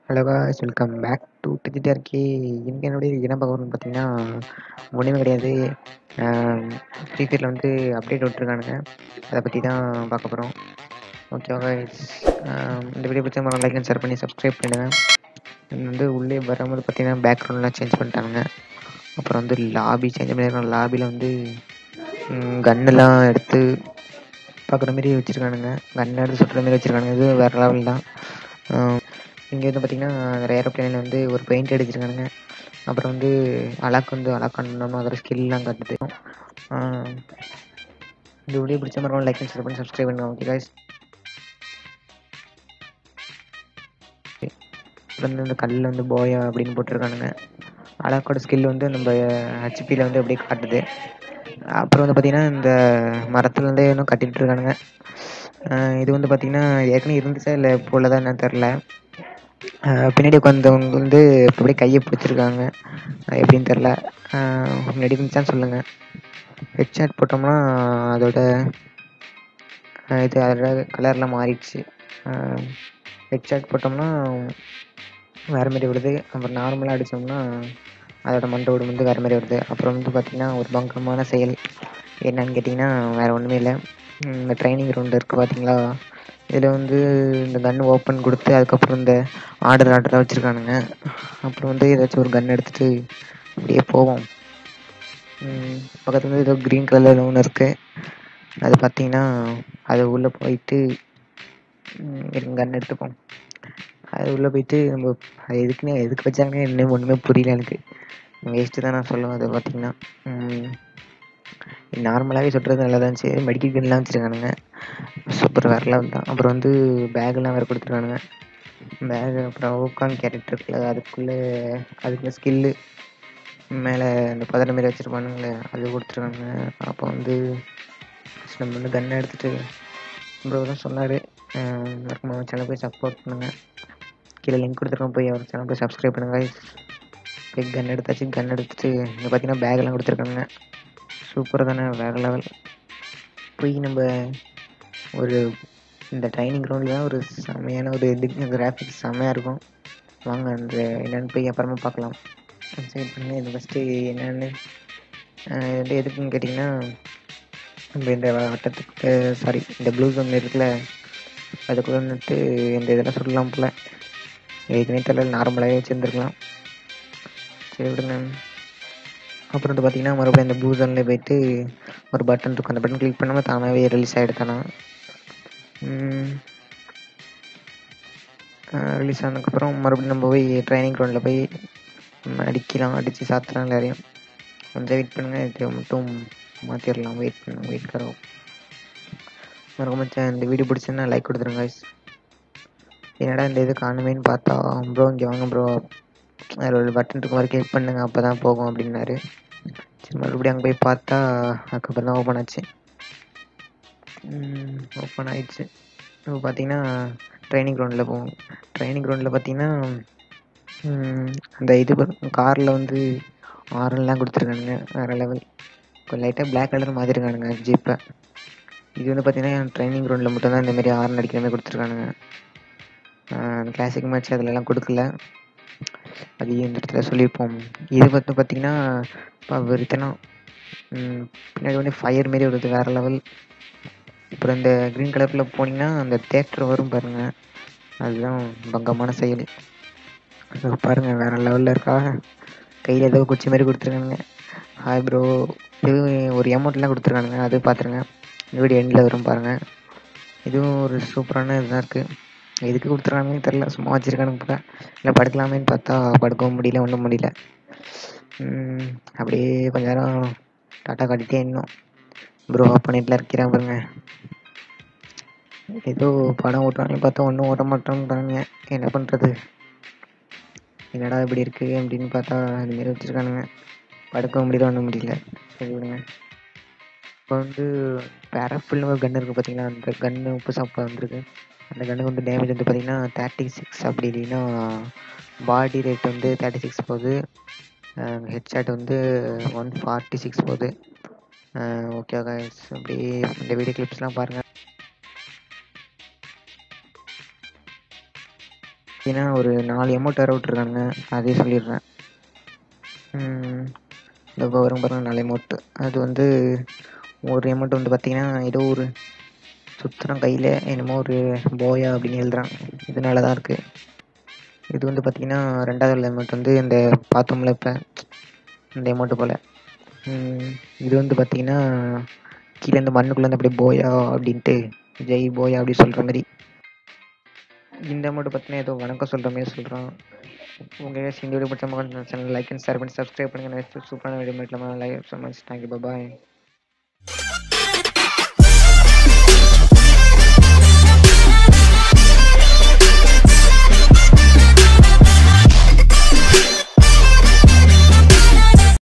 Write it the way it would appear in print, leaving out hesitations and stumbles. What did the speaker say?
Hello guys, welcome back to DGTRK. இன்றைக்கி என்னுடைய என்ன பார்க்க போகிறோம்னு பார்த்தீங்கன்னா ஒன்றுமே கிடையாது. ஃப்ரீ ஃபயரில் வந்து அப்டேட் விட்டுருக்கானுங்க, அதை பற்றி தான் பார்க்க போகிறோம். ஓகேவா காய்ஸ், இந்த வீடியோ பிடிச்ச மாதிரி லைக் அண்ட் ஷேர் பண்ணி சப்ஸ்கிரைப் பண்ணிடுங்க. வந்து உள்ளே வரும்போது பார்த்தீங்கன்னா பேக்ரவுண்ட்லாம் சேஞ்ச் பண்ணிட்டானுங்க. அப்புறம் வந்து லாபி சேஞ்ச் பண்ணியிருக்காங்க. லாபியில் வந்து கன்னெல்லாம் எடுத்து பார்க்குற மாரி வச்சுருக்கானுங்க. கன்னை எடுத்து சுட்டுற மாரி வச்சுருக்கானுங்க. இது வேறு லெவல் தான். இங்கே வந்து பார்த்திங்கன்னா நிறைய ஏரோப்ளேனில் வந்து ஒரு பெயிண்ட் அடிச்சிருக்கானுங்க. அப்புறம் வந்து அலாக் பண்ணோம்னா அதோட ஸ்கில்லாம் காட்டுது. இந்த வீடியோ பிடிச்ச மாதிரி லைக் அண்ட் ஷேர் பண்ணி சப்ஸ்கிரைப் பண்ணுங்க. ஓகே காய்ஸ், வந்து இந்த கல்லில் வந்து போயா அப்படின்னு போட்டிருக்கானுங்க. அலாக்கோட ஸ்கில் வந்து நம்ம ஹெச்பியில் வந்து அப்படியே காட்டுது. அப்புறம் வந்து பார்த்திங்கன்னா இந்த மரத்துலேருந்தே இன்னும் கட்டிகிட்டு இருக்கானுங்க. இது வந்து பார்த்திங்கன்னா ஏற்கனவே இருந்துச்சா இல்லை போல தான் என்னன்னு தெரில. பின்னாடி உட்காந்தவங்க வந்து அப்படியே கையை பிடிச்சிருக்காங்க, எப்படின்னு தெரில. முன்னாடி இருந்துச்சான்னு சொல்லுங்கள். ஹெட்ஷாட் போட்டோம்னா அதோட அதோட கலர்லாம் மாறிடுச்சு. ஹெட்ஷாட் போட்டோம்னா வேறு மாதிரி வருது. அப்புறம் நார்மலாக அடித்தோம்னா அதோட மண்டோடு வந்து வேறு மாதிரி வருது. அப்புறம் வந்து பார்த்திங்கன்னா ஒரு பங்கமான செயல் என்னன்னு கேட்டிங்கன்னா வேறு ஒன்றுமே இல்லை. இந்த ட்ரைனிங் ரவுண்டு இருக்குது பார்த்தீங்களா, இதில் வந்து இந்த கன் ஓப்பன் கொடுத்து அதுக்கப்புறம் இந்த ஆர்டராக வச்சுருக்கானுங்க. அப்புறம் வந்து ஏதாச்சும் ஒரு கன் எடுத்துகிட்டு அப்படியே போவோம். பக்கத்தில் வந்து ஏதோ க்ரீன் கலரில் ஒன்று இருக்குது. அது பார்த்திங்கன்னா அது உள்ளே போயிட்டு கன் எடுத்துப்போம். அது உள்ளே போயிட்டு நம்ம அது எதுக்கு வச்சாங்க இன்னும் ஒன்றுமே புரியல எனக்கு. வேஸ்ட்டு தான் நான் சொல்லுவேன். அதை பார்த்திங்கன்னா நார்மலாகவே சுட்டுறது நல்லா தான் இருந்துச்சு. மெடிக்கல் கன்லாம் வச்சுருக்கானுங்க, சூப்பர் வேறு லெவல் தான். அப்புறம் வந்து பேக்கெல்லாம் வேறு கொடுத்துருக்கானுங்க. பேகு அப்புறம் ஓக்கான் கேரக்டர் இருக்குல்ல, அதுக்குள்ளே ஸ்கில்லு மேலே இந்த பதற மாரி வச்சுருப்பானுங்களே, அது கொடுத்துருக்காங்க. அப்போ வந்து நம்ம வந்து கன்னை எடுத்துகிட்டு ப்ரோ தான் சொன்னார், மறக்காம சேனல் போய் சப்போர்ட் பண்ணுங்கள். கீழே லிங்க் கொடுத்துருக்கோம், போய் அவர் சேனல் போய் சப்ஸ்கிரைப் பண்ணுங்கள். போய் கன் எடுத்தாச்சு. கன் எடுத்துகிட்டு இங்கே பார்த்தீங்கன்னா பேக்கெல்லாம் கொடுத்துருக்காங்க. சூப்பர் தானே, வேறு லெவல். போய் நம்ம ஒரு இந்த ட்ரைனிங் கிரவுண்டில் தான் ஒரு செம்மையான ஒரு கிராஃபிக்ஸ் செம்மையாக இருக்கும். வாங்க அந்த என்னென்னு போய் அப்புறமா பார்க்கலாம். சப்ஸ்கிரைப் பண்ணி இது ஃபஸ்ட்டு என்னென்னு எதுக்குன்னு கேட்டிங்கன்னா, நம்ம இந்த வட்டத்துக்கு இந்த ப்ளூ ஜோன் இருக்குல்ல, அதுக்குள்ளே வந்துட்டு இந்த இதெல்லாம் சொல்லலாம் போல். ஏற்கனவே தெரியல, நார்மலாகவே வச்சுருந்துருக்கலாம். சரி விடுங்க. அப்புறம் வந்து பார்த்திங்கன்னா மறுபடியும் அந்த ப்ளூ ஜோனில் போயிட்டு ஒரு பட்டன் இருக்கும், அந்த பட்டன் கிளிக் பண்ணாமல் தானாகவே ரிலீஸ் ஆகிடுத்தானா. ரிலீஸ் ஆனதுக்கப்புறம் மறுபடியும் நம்ம போய் ட்ரைனிங் கிரவுண்டில் போய் அடித்து சாத்துறோம் எல்லாரையும். கொஞ்சம் வெயிட் பண்ணுங்கள், இது மட்டும் மாற்றிடலாம். வெயிட் கரோம். மறக்காம இந்த வீடியோ பிடிச்சிருந்தா லைக் கொடுத்துருங்க guys. என்னடா இந்த இது காணுமேன்னு பார்த்தா, ப்ரோ இங்கே வாங்க ப்ரோ, அதில் ஒரு பட்டன் இருக்க மாதிரி கிளிக் பண்ணுங்க, அப்போ தான் போகும் அப்படின்னாரு. சரி மறுபடியும் அங்கே போய் பார்த்தா அதுக்கப்புறம் தான் ஓப்பன் ஆச்சு. ஓப்பன் ஆயிடுச்சு. இப்போ பார்த்தீங்கன்னா ட்ரைனிங் கிரவுண்டில் போகும். ட்ரைனிங் கிரவுண்டில் பார்த்தீங்கன்னா அந்த இது காரில் வந்து ஆரெல்லாம் கொடுத்துருக்கானுங்க, வேறு லெவல். கொஞ்சம் லைட்டாக பிளாக் கலர் மாற்றிருக்கானுங்க ஜீப்பை. இது வந்து பார்த்திங்கன்னா ட்ரைனிங் கிரவுண்டில் மட்டும்தான் இந்தமாரி ஆரன் அடிக்கிற மாதிரி கொடுத்துருக்கானுங்க. கிளாசிக் மேட்ச் அதிலலாம் கொடுக்கல, அதையும் இந்த இடத்துல சொல்லியிருப்போம். இது வந்து பார்த்திங்கன்னா இப்போ வெறித்தனம் பின்னாடி வந்து ஃபயர் மாரி வருது, வேறு லெவல். அப்புறம் இந்த க்ரீன் கலரில் போனீங்கன்னா அந்த தேட்டர் வரும் பாருங்கள், அதுதான் பங்கமான செயல். பாருங்கள் வேறு லெவலில் இருக்கா. கையில் ஏதோ குச்சி மாதிரி கொடுத்துருக்கானுங்க. ஹாய் ப்ரோ, இது ஒரு அமௌண்ட்லாம் கொடுத்துருக்கானுங்க, அது பார்த்துருங்க. இந்த வீடியோ எண்டில் வரும் பாருங்கள். இதுவும் ஒரு சூப்பரான இதுதான் இருக்குது. எதுக்கு கொடுத்துருக்கானுங்கன்னு தெரில, சும்மா வச்சுருக்கானுங்க போல. இல்லை படுக்கலாமேன்னு பார்த்தா படுக்கவும் முடியல, ஒன்றும் முடியல. அப்படியே கொஞ்ச நேரம் டாட்டா காட்டிகிட்டே இன்னும் ப்ரோ ஆஃப் பண்ணிட்டுலாம் இருக்கிறேன் பாருங்க. ஏதோ படம் ஓட்டுறாங்கன்னு பார்த்தா ஒன்றும் ஓட்ட மாட்டோன்றாங்க, என்ன பண்ணுறது. என்னடா இப்படி இருக்குது அப்படின்னு பார்த்தா அதுமாரி வச்சுருக்கானுங்க. படுக்கவும் முடியல, ஒன்றும் முடியல. சரி விடுங்க. இப்போ வந்து பேராஃபில்னு ஒரு கன் இருக்குது பார்த்தீங்களா, அந்த கன்று புதுசாக வந்திருக்கு. அந்த கன்னுக்கு வந்து டேமேஜ் வந்து பார்த்திங்கன்னா 36, அப்படி இல்லைன்னா பாடி ரேட் வந்து 36 போகுது. ஹெட்ஷாட் வந்து 146 போகுது. ஓகே கைஸ், அப்படி இந்த வீடியோ கிளிப்ஸ்லாம் பாருங்கள். பார்த்தீங்கன்னா ஒரு 4 எமௌண்ட் வேறு விட்ருக்கானுங்க, அதையும் சொல்லிடுறேன். இந்த வரும் பாருங்க 4 எமௌண்ட்டு. அது வந்து ஒரு எமௌண்ட் வந்து பார்த்தீங்கன்னா ஏதோ ஒரு சுத்திரம் கையில் என்னமோ ஒரு போயா அப்படின்னு எழுதுறான். இது நல்லா தான் இருக்குது. இது வந்து பார்த்தீங்கன்னா 2வது எமௌண்ட் வந்து இந்த பார்த்தோம்ல இப்போ இந்த எமௌண்ட்டு போல். இது வந்து பார்த்தீங்கன்னா கீழே இந்த மண்ணுக்குள்ளே அப்படியே போயா அப்படின்ட்டு ஜெய் போயா அப்படி சொல்கிற மாதிரி. இந்த அமௌண்ட்டு பார்த்தீங்கன்னா ஏதோ வணக்கம் சொல்கிற மாதிரி சொல்கிறான். உங்கள் இந்த வீடியோ பிடிச்ச சேனல் லைக் அண்ட் ஷேர் பண்ணி சப்ஸ்கிரைப் பண்ணுங்கள். நெக்ஸ்ட் சூப்பரான வீடியோ மீட்லாமா. Like so much. தேங்க்யூ. பாய்.